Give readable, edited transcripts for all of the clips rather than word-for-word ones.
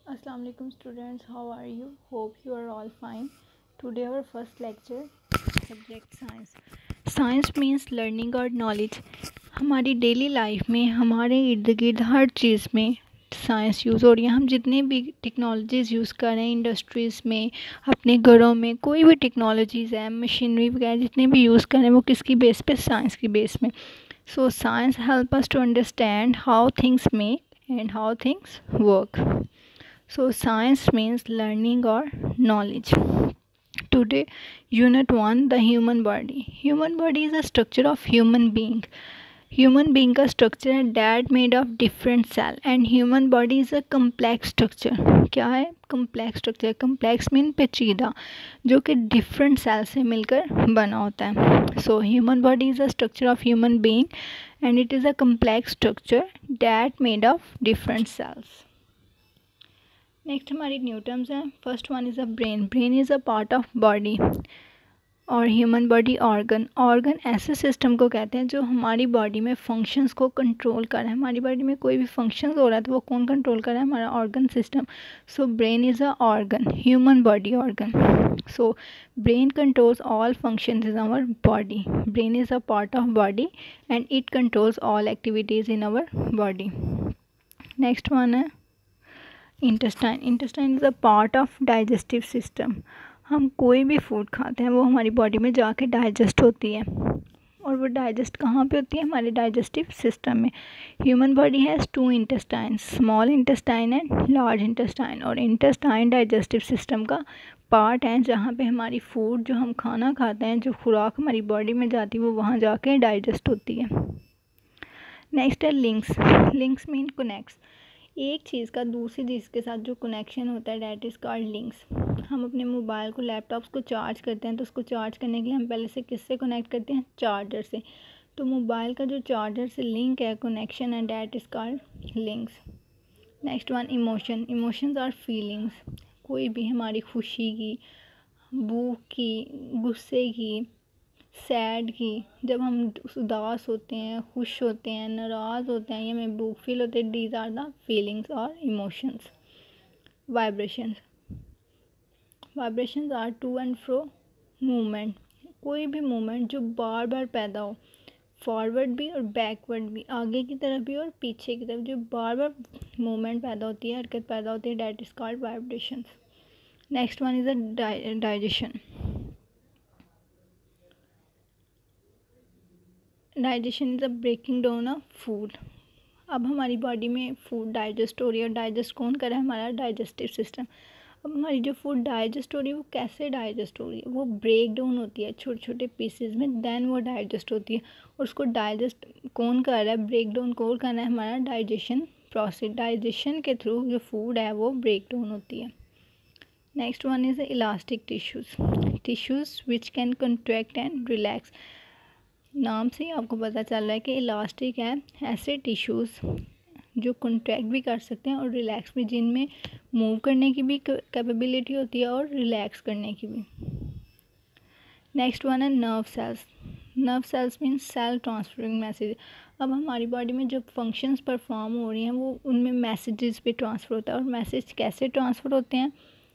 Assalamu alaikum students, how are you? Hope you are all fine. Today our first lecture, subject science. Science means learning और knowledge. हमारी daily life में हमारे इर्द गिर्द हर चीज़ में science use हो रही है। हम जितने भी टेक्नोलॉजीज़ यूज़ कर रहे हैं इंडस्ट्रीज़ में, अपने घरों में, कोई भी टेक्नोलॉजीज़ है, मशीनरी वगैरह जितने भी यूज़ कर रहे हैं वो किसकी बेस पे? साइंस की बेस में। So science help us to understand how things make and how things work. So science means learning or knowledge. Today, Unit 1, the human body. Human body is a structure of human being. Human being का structure है that made of different cell and human body is a complex structure. क्या है? complex structure. complex mean पेचीदा, जो कि different cell से मिलकर बना होता है. So human body is a structure of human being and it is a complex structure that made of different cells. Next हमारी न्यू टर्म्स हैं. First one is a brain. Brain is a part of body और human body organ. Organ ऐसे system को कहते हैं जो हमारी body में फंक्शंस को कंट्रोल कर रहा है. हमारी बॉडी में कोई भी फंक्शंस हो रहा है तो वो कौन कंट्रोल कर रहा है? हमारा organ system. So brain is a organ, human body organ. So brain controls all functions in our body. Brain is a part of body and it controls all activities in our body. Next one है intestine. Intestine is a part of digestive system. हम कोई भी food खाते हैं वो हमारी body में जाके डाइजेस्ट होती है और वो डाइजेस्ट कहाँ पे होती है? हमारे डाइजेस्टिव सिस्टम में. Human body has 2 intestine, small intestine and large intestine. और इंटेस्टाइन डाइजेस्टिव सिस्टम का पार्ट है जहाँ पे हमारी फूड, जो हम खाना खाते हैं, जो खुराक हमारी बॉडी में जाती है वो वहाँ जाके डाइजेस्ट होती है. नेक्स्ट है लिंक्स. Links mean connects. एक चीज़ का दूसरी चीज़ के साथ जो कनेक्शन होता है डैट इज़ कॉल्ड लिंक्स. हम अपने मोबाइल को, लैपटॉप्स को चार्ज करते हैं तो उसको चार्ज करने के लिए हम पहले से किससे कनेक्ट करते हैं? चार्जर से. तो मोबाइल का जो चार्जर से लिंक है, कनेक्शन है, that is called links. Next one emotion. Emotions are feelings. कोई भी हमारी खुशी की, भूख की, गुस्से की, सैड की, जब हम उदास होते हैं, खुश होते हैं, नाराज़ होते हैं या महबूब फील होते हैं, दीज आर द फीलिंग्स और emotions. Vibrations. Vibrations are to and fro movement. कोई भी मूवमेंट जो बार बार पैदा हो, फॉरवर्ड भी और बैकवर्ड भी, आगे की तरफ भी और पीछे की तरफ, जो बार बार मूवमेंट पैदा होती है, हरकत पैदा होती है, that is called vibrations. Next one is a digestion. Digestion is a breaking down of food. अब हमारी बॉडी में फूड डाइजेस्ट हो रही है और डाइजेस्ट कौन कर रहा है? हमारा डाइजेस्टिव सिस्टम. अब हमारी जो फूड डाइजेस्ट हो रही है वो कैसे डाइजेस्ट हो रही है? वो ब्रेक डाउन होती है छोटे छोटे पीसेज में, देन वो डाइजेस्ट होती है. और उसको डाइजेस्ट कौन कर रहा है? ब्रेक डाउन कौन कर रहा है? हमारा डाइजेशन प्रोसेस. डाइजेशन के थ्रू जो फूड है वो ब्रेक डाउन होती है. Next one is elastic tissues. Tissues which can contract and relax. नाम से ही आपको पता चल रहा है कि इलास्टिक है. ऐसे टिश्यूज़ जो कॉन्ट्रैक्ट भी कर सकते हैं और रिलैक्स भी, जिनमें मूव करने की भी कैपेबिलिटी होती है और रिलैक्स करने की भी. नेक्स्ट वन है nerve cells. Nerve cells means cell transferring message. अब हमारी बॉडी में जो फंक्शंस परफॉर्म हो रही हैं वो उनमें मैसेजेस भी ट्रांसफ़र होता है. और मैसेज कैसे ट्रांसफ़र होते हैं?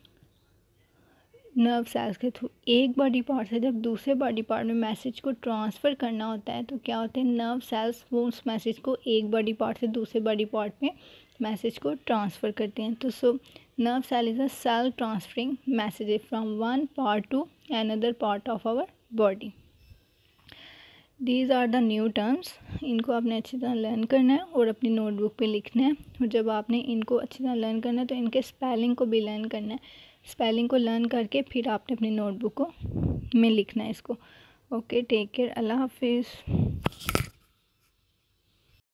नर्व सेल्स के थ्रू. एक बॉडी पार्ट से जब दूसरे बॉडी पार्ट में मैसेज को ट्रांसफ़र करना होता है तो क्या होते हैं? नर्व सेल्स वो उस मैसेज को एक बॉडी पार्ट से दूसरे बॉडी पार्ट में मैसेज को ट्रांसफ़र करते हैं. तो so nerve cell is a cell transferring message from one part to another part of our body. These are the new terms. इनको आपने अच्छी तरह लर्न करना है और अपनी नोटबुक पे लिखना है. और जब आपने इनको अच्छी तरह लर्न करना है तो इनके स्पेलिंग को भी लर्न करना है. स्पेलिंग को लर्न करके फिर आपने अपनी नोटबुक में लिखना है इसको. Okay, take care. अल्लाह हाफिज़.